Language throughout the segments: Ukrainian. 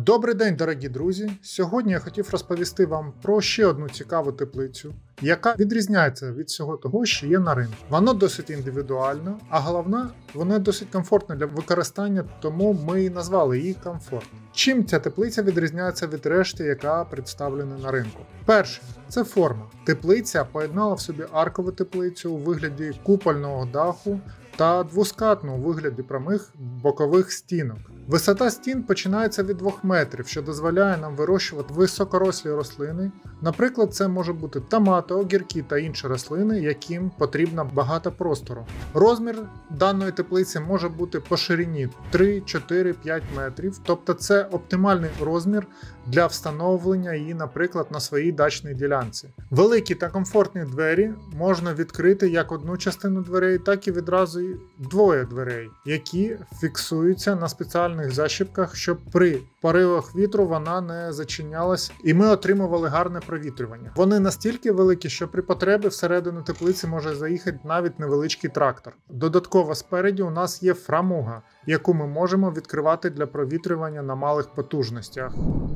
Добрий день, дорогі друзі! Сьогодні я хотів розповісти вам про ще одну цікаву теплицю, яка відрізняється від всього того, що є на ринку. Воно досить індивідуально, а головне, воно досить комфортне для використання, тому ми і назвали її комфорт. Чим ця теплиця відрізняється від решти, яка представлена на ринку? Перше, це форма. Теплиця поєднала в собі аркову теплицю у вигляді купольного даху та двускатну у вигляді прямих бокових стінок. Висота стін починається від 2 метрів, що дозволяє нам вирощувати високорослі рослини. Наприклад, це може бути томати, огірки та інші рослини, яким потрібно багато простору. Розмір даної теплиці може бути по ширині 3, 4, 5 метрів, тобто це оптимальний розмір для встановлення її, наприклад, на своїй дачній ділянці. Великі та комфортні двері можна відкрити як одну частину дверей, так і відразу двоє дверей, які фіксуються на спеціальних защіпках, щоб при поривах вітру вона не зачинялась і ми отримували гарне провітрювання. Вони настільки великі, що при потребі всередину теплиці може заїхати навіть невеличкий трактор. Додатково спереді у нас є фрамуга, яку ми можемо відкривати для провітрювання на малих потужностях.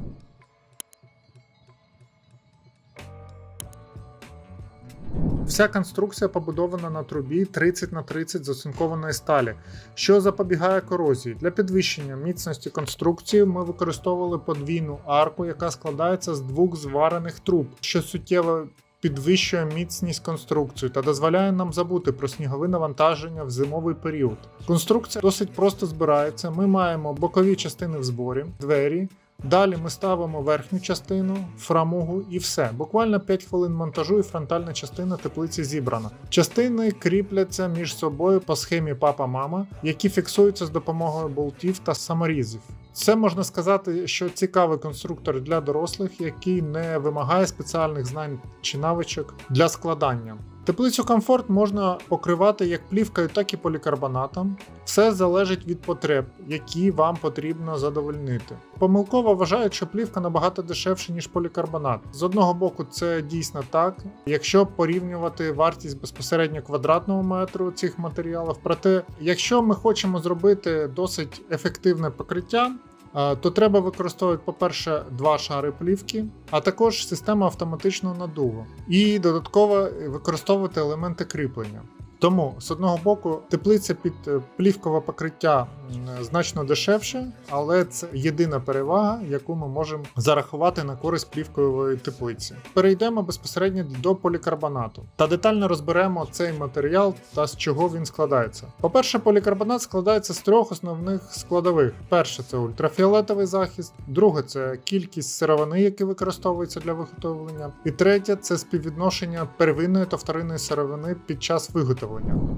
Вся конструкція побудована на трубі 30х30 з оцинкованої сталі, що запобігає корозії. Для підвищення міцності конструкції ми використовували подвійну арку, яка складається з 2 зварених труб, що суттєво підвищує міцність конструкції та дозволяє нам забути про снігове навантаження в зимовий період. Конструкція досить просто збирається, ми маємо бокові частини в зборі, двері. Далі ми ставимо верхню частину, фрамугу і все. Буквально 5 хвилин монтажу і фронтальна частина теплиці зібрана. Частини кріпляться між собою по схемі папа-мама, які фіксуються з допомогою болтів та саморізів. Це, можна сказати, що цікавий конструктор для дорослих, який не вимагає спеціальних знань чи навичок для складання. Теплицю комфорт можна покривати як плівкою, так і полікарбонатом. Все залежить від потреб, які вам потрібно задовольнити. Помилково вважають, що плівка набагато дешевша, ніж полікарбонат. З одного боку, це дійсно так, якщо порівнювати вартість безпосередньо квадратного метру цих матеріалів. Проте, якщо ми хочемо зробити досить ефективне покриття, то треба використовувати, по-перше, 2 шари плівки, а також систему автоматичного надуву. І додатково використовувати елементи кріплення. Тому, з одного боку, теплиця під плівкове покриття значно дешевше, але це єдина перевага, яку ми можемо зарахувати на користь плівкової теплиці. Перейдемо безпосередньо до полікарбонату та детально розберемо цей матеріал та з чого він складається. По-перше, полікарбонат складається з 3 основних складових. Перше – це ультрафіолетовий захист, друге – це кількість сировини, які використовуються для виготовлення, і третє – це співвідношення первинної та вторинної сировини під час виготовлення.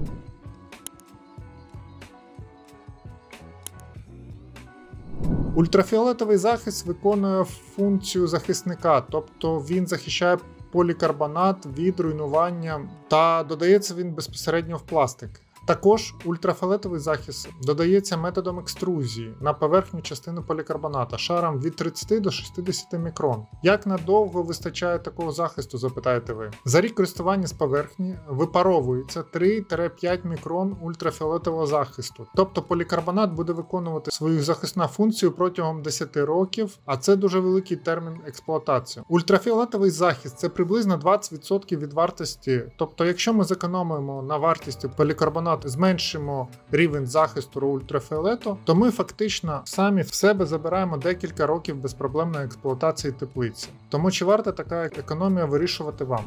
Ультрафіолетовий захист виконує функцію захисника, тобто він захищає полікарбонат від руйнування та додається він безпосередньо в пластик. Також ультрафіолетовий захист додається методом екструзії на поверхню частини полікарбоната шаром від 30 до 60 мікрон. Як надовго вистачає такого захисту, запитаєте ви? За рік користування з поверхні випаровується 3-5 мікрон ультрафіолетового захисту. Тобто полікарбонат буде виконувати свою захисну функцію протягом 10 років, а це дуже великий термін експлуатації. Ультрафіолетовий захист – це приблизно 20% від вартості. Тобто, якщо ми зекономимо на вартості полікарбонату, зменшимо рівень захисту ультрафіолету, то ми фактично самі в себе забираємо декілька років безпроблемної експлуатації теплиці. Тому чи варта така економія вирішувати вам?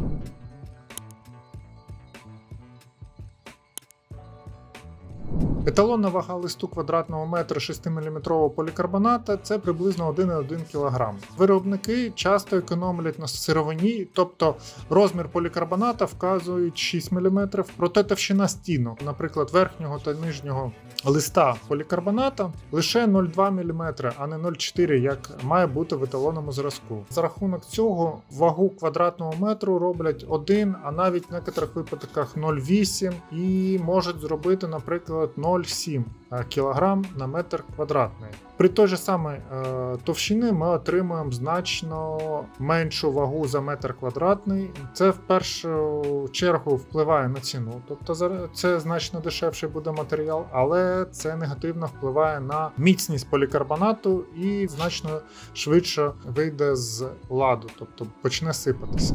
Еталонна вага листу квадратного метра 6-мм полікарбоната – це приблизно 1,1 кг. Виробники часто економлять на сировині, тобто розмір полікарбоната вказують 6 мм, проте товщина стінок, наприклад, верхнього та нижнього листа полікарбоната лише 0,2 мм, а не 0,4, як має бути в еталонному зразку. За рахунок цього вагу квадратного метру роблять 1, а навіть в некоторих випадках 0,8 і можуть зробити, наприклад, 0,5 0,7 кг на метр квадратний. При той же самій товщині ми отримуємо значно меншу вагу за метр квадратний. Це в першу чергу впливає на ціну, тобто це значно дешевший буде матеріал, але це негативно впливає на міцність полікарбонату і значно швидше вийде з ладу, тобто почне сипатися.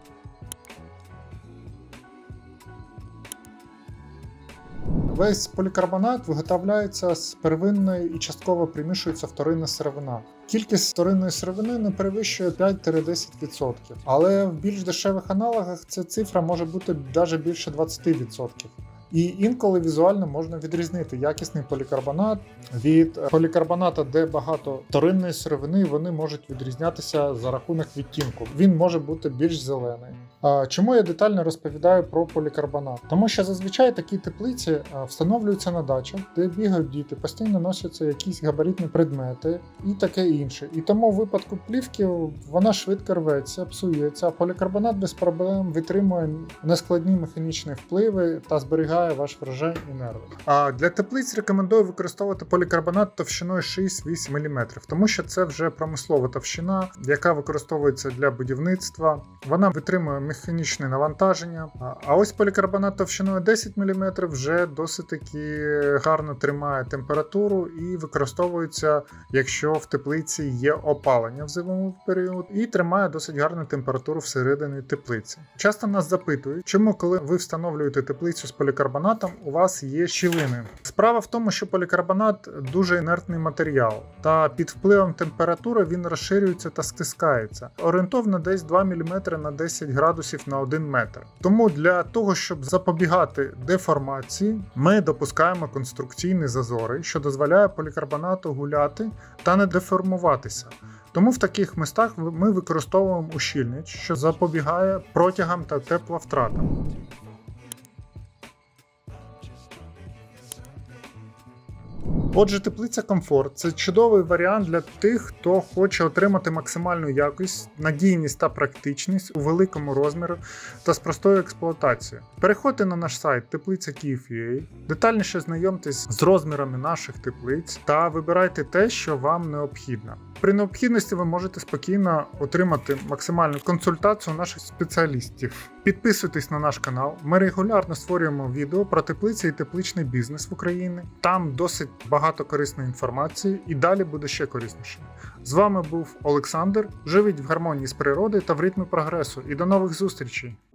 Весь полікарбонат виготовляється з первинної і частково примішується вторинна сировина. Кількість вторинної сировини не перевищує 5-10%, але в більш дешевих аналогах ця цифра може бути навіть більше 20%. І інколи візуально можна відрізнити якісний полікарбонат від полікарбоната, де багато вторинної сировини, вони можуть відрізнятися за рахунок відтінку. Він може бути більш зелений. Чому я детально розповідаю про полікарбонат? Тому що зазвичай такі теплиці встановлюються на дачах, де бігають діти, постійно носяться якісь габаритні предмети і таке інше. І тому в випадку плівки вона швидко рветься, псується, а полікарбонат без проблем витримує нескладні механічні впливи та зберігає ваш врожай і нерви. А для теплиць рекомендую використовувати полікарбонат товщиною 6-8 мм, тому що це вже промислова товщина, яка використовується для будівництва. Вона витримує механічне навантаження. А ось полікарбонат товщиною 10 мм вже досить таки гарно тримає температуру і використовується, якщо в теплиці є опалення в зимовий період, і тримає досить гарну температуру всередині теплиці. Часто нас запитують, чому коли ви встановлюєте теплицю з полікарбонатом, у вас є щілини. Справа в тому, що полікарбонат дуже інертний матеріал, та під впливом температури він розширюється та стискається. Орієнтовно десь 2 мм на 10 градусів на 1 метр. Тому для того, щоб запобігати деформації, ми допускаємо конструкційні зазори, що дозволяє полікарбонату гуляти та не деформуватися. Тому в таких містах ми використовуємо ущільнювач, що запобігає протягам та тепловтратам. Отже, теплиця Комфорт – це чудовий варіант для тих, хто хоче отримати максимальну якість, надійність та практичність у великому розмірі та з простою експлуатацією. Переходьте на наш сайт теплиця.Kyiv.ua, детальніше знайомтесь з розмірами наших теплиць та вибирайте те, що вам необхідно. При необхідності ви можете спокійно отримати максимальну консультацію наших спеціалістів. Підписуйтесь на наш канал, ми регулярно створюємо відео про теплиці і тепличний бізнес в Україні. Там досить багато корисної інформації і далі буде ще корисніше. З вами був Олександр. Живіть в гармонії з природою та в ритмі прогресу. І до нових зустрічей!